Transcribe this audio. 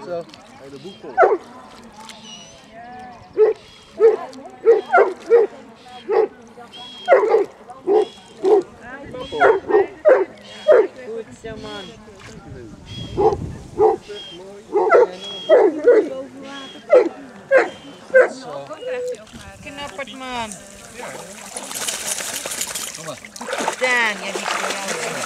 zo. Hele boek vol. Goed zo man. Knappert man. Kom maar. Daan, ja die is voor jou.